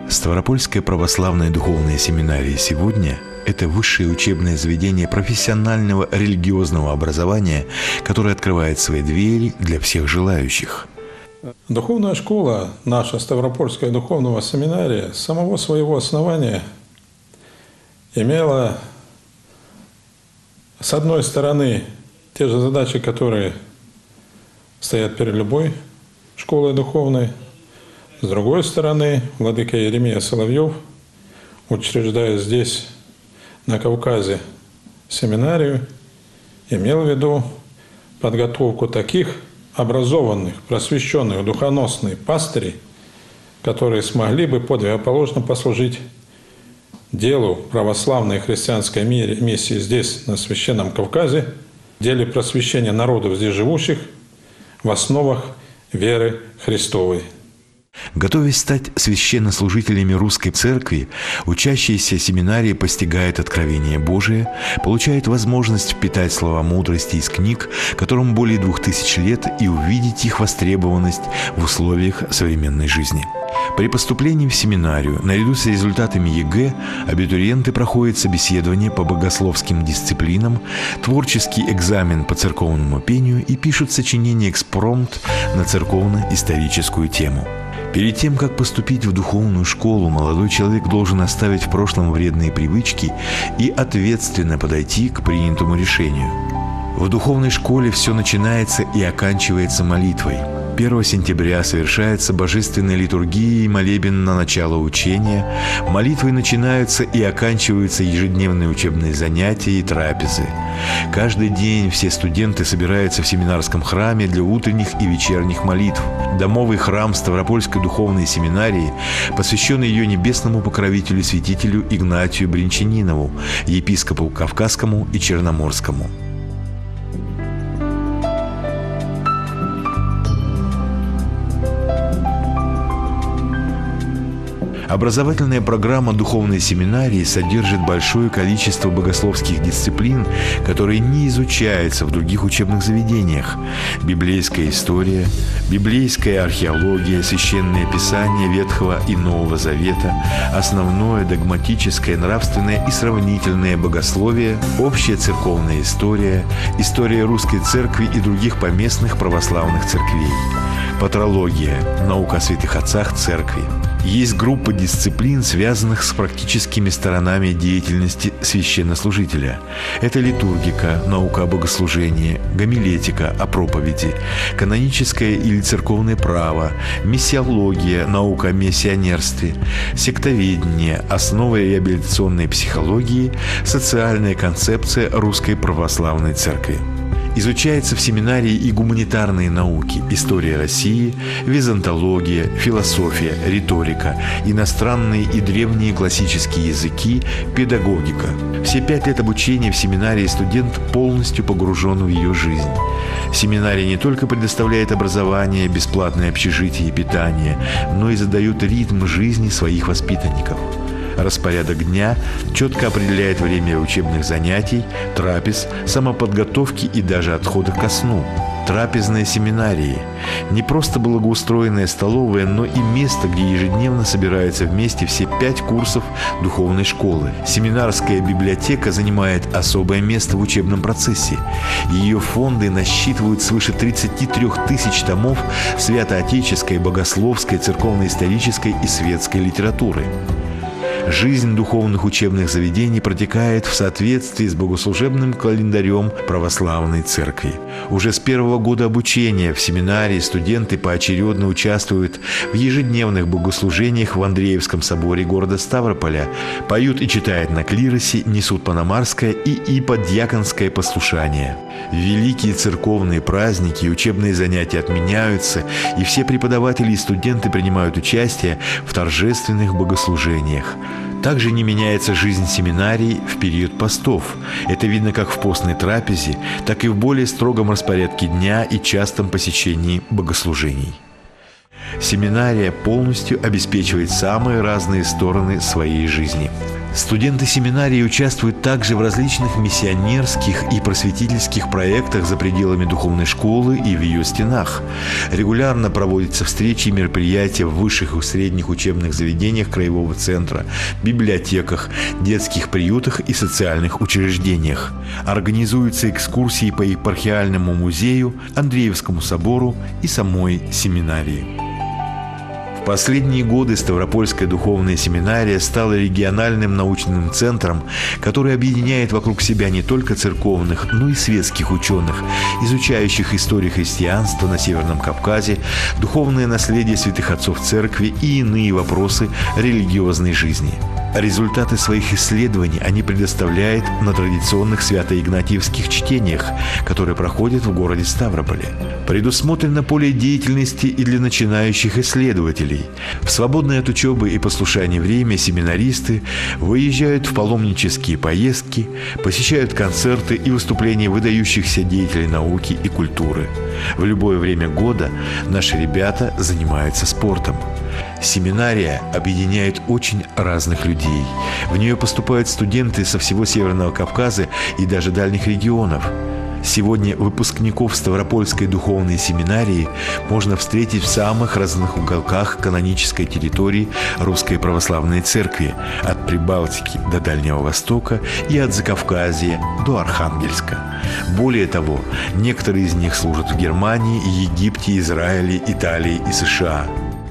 Ставропольская православная духовная семинария сегодня – это высшее учебное заведение профессионального религиозного образования, которое открывает свои двери для всех желающих. Духовная школа, наша Ставропольская духовная семинария, с самого своего основания имела, с одной стороны, те же задачи, которые стоят перед любой школой духовной. С другой стороны, владыка Еремия Соловьев, учреждая здесь, на Кавказе, семинарию, имел в виду подготовку таких образованных, просвещенных, духоносных пастырей, которые смогли бы подвигоположно послужить делу православной христианской миссии здесь, на Священном Кавказе, деле просвещения народов здесь живущих в основах веры Христовой. Готовясь стать священнослужителями русской церкви, учащиеся семинарии постигают откровение Божие, получают возможность впитать слова мудрости из книг, которым более 2000 лет, и увидеть их востребованность в условиях современной жизни. При поступлении в семинарию, наряду с результатами ЕГЭ, абитуриенты проходят собеседование по богословским дисциплинам, творческий экзамен по церковному пению и пишут сочинение экспромт на церковно-историческую тему. Перед тем, как поступить в духовную школу, молодой человек должен оставить в прошлом вредные привычки и ответственно подойти к принятому решению. В духовной школе все начинается и оканчивается молитвой. 1 сентября совершается божественная литургия и молебен на начало учения. Молитвой начинаются и оканчиваются ежедневные учебные занятия и трапезы. Каждый день все студенты собираются в семинарском храме для утренних и вечерних молитв. Домовый храм Ставропольской духовной семинарии посвящен ее небесному покровителю святителю Игнатию Бринчанинову, епископу Кавказскому и Черноморскому. Образовательная программа духовной семинарии содержит большое количество богословских дисциплин, которые не изучаются в других учебных заведениях. Библейская история, библейская археология, священное писание Ветхого и Нового Завета, основное догматическое, нравственное и сравнительное богословие, общая церковная история, история русской церкви и других поместных православных церквей, патрология, наука о святых отцах церкви. Есть группа дисциплин, связанных с практическими сторонами деятельности священнослужителя. Это литургика, наука о богослужении, гомилетика о проповеди, каноническое или церковное право, миссиология, наука о миссионерстве, сектоведение, основы реабилитационной психологии, социальная концепция Русской Православной Церкви. Изучается в семинарии и гуманитарные науки, история России, византология, философия, риторика, иностранные и древние классические языки, педагогика. Все 5 лет обучения в семинарии студент полностью погружен в ее жизнь. Семинария не только предоставляет образование, бесплатное общежитие и питание, но и задает ритм жизни своих воспитанников. Распорядок дня четко определяет время учебных занятий, трапез, самоподготовки и даже отхода ко сну. Трапезная семинария – не просто благоустроенная столовая, но и место, где ежедневно собираются вместе все 5 курсов духовной школы. Семинарская библиотека занимает особое место в учебном процессе. Ее фонды насчитывают свыше 33 тысяч томов святоотеческой, богословской, церковно-исторической и светской литературы. Жизнь духовных учебных заведений протекает в соответствии с богослужебным календарем православной церкви. Уже с первого года обучения в семинарии студенты поочередно участвуют в ежедневных богослужениях в Андреевском соборе города Ставрополя, поют и читают на клиросе, несут паномарское и иподьяконское послушание. В великие церковные праздники и учебные занятия отменяются, и все преподаватели и студенты принимают участие в торжественных богослужениях. Также не меняется жизнь семинарий в период постов. Это видно как в постной трапезе, так и в более строгом распорядке дня и частом посещении богослужений. Семинария полностью обеспечивает самые разные стороны своей жизни. Студенты семинарии участвуют также в различных миссионерских и просветительских проектах за пределами духовной школы и в ее стенах. Регулярно проводятся встречи и мероприятия в высших и средних учебных заведениях Краевого центра, библиотеках, детских приютах и социальных учреждениях. Организуются экскурсии по епархиальному музею, Андреевскому собору и самой семинарии. В последние годы Ставропольская духовная семинария стала региональным научным центром, который объединяет вокруг себя не только церковных, но и светских ученых, изучающих историю христианства на Северном Кавказе, духовное наследие святых отцов церкви и иные вопросы религиозной жизни. Результаты своих исследований они предоставляют на традиционных свято-игнатьевских чтениях, которые проходят в городе Ставрополе. Предусмотрено поле деятельности и для начинающих исследователей. В свободное от учебы и послушания время семинаристы выезжают в паломнические поездки, посещают концерты и выступления выдающихся деятелей науки и культуры. В любое время года наши ребята занимаются спортом. Семинария объединяет очень разных людей. В нее поступают студенты со всего Северного Кавказа и даже дальних регионов. Сегодня выпускников Ставропольской духовной семинарии можно встретить в самых разных уголках канонической территории Русской Православной Церкви, от Прибалтики до Дальнего Востока и от Закавказья до Архангельска. Более того, некоторые из них служат в Германии, Египте, Израиле, Италии и США.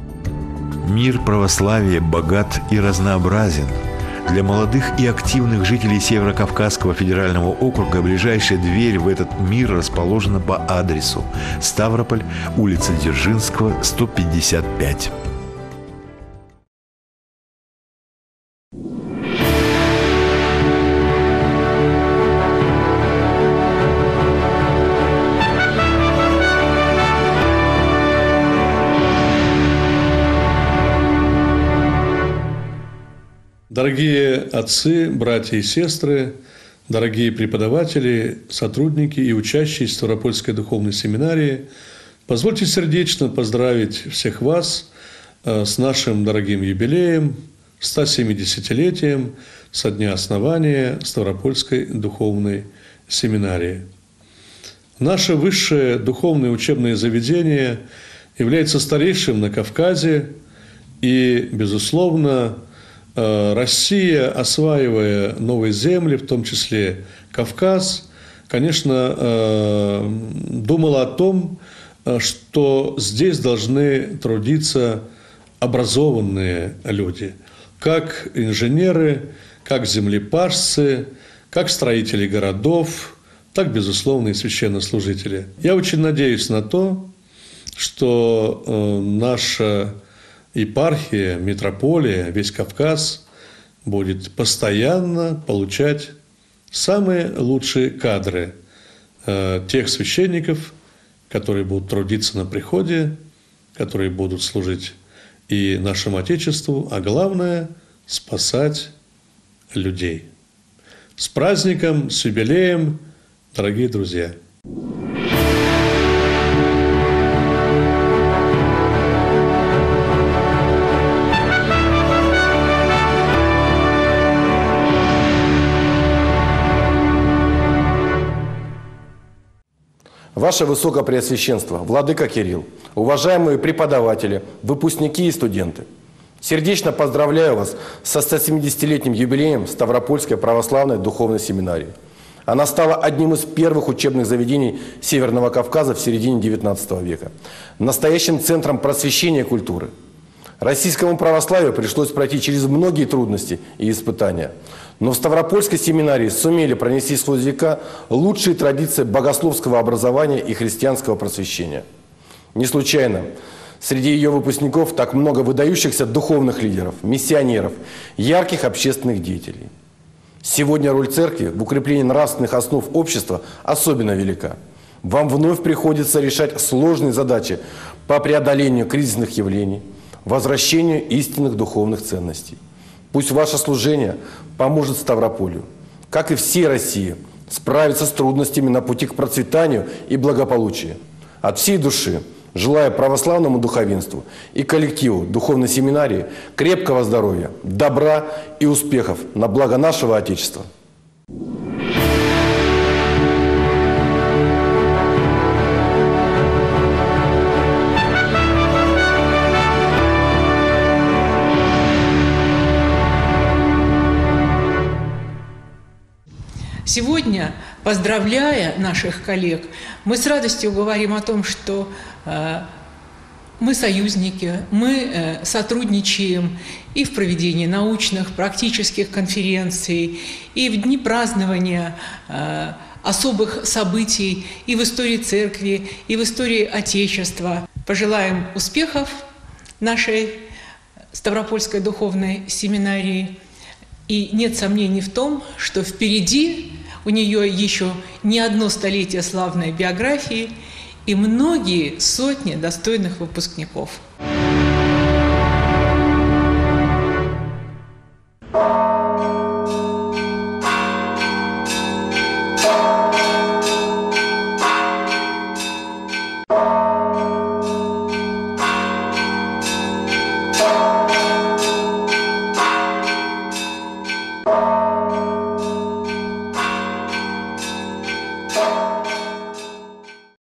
Мир православия богат и разнообразен. Для молодых и активных жителей Северо-Кавказского федерального округа ближайшая дверь в этот мир расположена по адресу: Ставрополь, улица Дзержинского, 155. Дорогие отцы, братья и сестры, дорогие преподаватели, сотрудники и учащиеся Ставропольской духовной семинарии, позвольте сердечно поздравить всех вас с нашим дорогим юбилеем, 170-летием со дня основания Ставропольской духовной семинарии. Наше высшее духовное учебное заведение является старейшим на Кавказе, и, безусловно, Россия, осваивая новые земли, в том числе Кавказ, конечно, думала о том, что здесь должны трудиться образованные люди, как инженеры, как землепашцы, как строители городов, так, безусловно, и священнослужители. Я очень надеюсь на то, что наша епархия, митрополия, весь Кавказ будет постоянно получать самые лучшие кадры тех священников, которые будут трудиться на приходе, которые будут служить и нашему Отечеству, а главное – спасать людей. С праздником, с юбилеем, дорогие друзья! Ваше Высокопреосвященство, Владыка Кирилл, уважаемые преподаватели, выпускники и студенты, сердечно поздравляю вас со 170-летним юбилеем Ставропольской православной духовной семинарии. Она стала одним из первых учебных заведений Северного Кавказа в середине XIX века, настоящим центром просвещения и культуры. Российскому православию пришлось пройти через многие трудности и испытания, но в Ставропольской семинарии сумели пронести сквозь века лучшие традиции богословского образования и христианского просвещения. Не случайно среди ее выпускников так много выдающихся духовных лидеров, миссионеров, ярких общественных деятелей. Сегодня роль церкви в укреплении нравственных основ общества особенно велика. Вам вновь приходится решать сложные задачи по преодолению кризисных явлений, возвращению истинных духовных ценностей. Пусть ваше служение поможет Ставрополю, как и всей России, справиться с трудностями на пути к процветанию и благополучию. От всей души Желаю православному духовенству и коллективу духовной семинарии крепкого здоровья, добра и успехов на благо нашего Отечества. Сегодня, поздравляя наших коллег, мы с радостью говорим о том, что мы союзники, мы сотрудничаем и в проведении научных, практических конференций, и в дни празднования особых событий и в истории Церкви, и в истории Отечества. Пожелаем успехов нашей Ставропольской духовной семинарии. И нет сомнений в том, что впереди у нее еще не одно столетие славной биографии и многие сотни достойных выпускников.